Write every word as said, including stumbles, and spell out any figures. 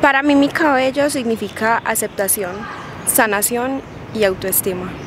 Para mí mi cabello significa aceptación, sanación y autoestima.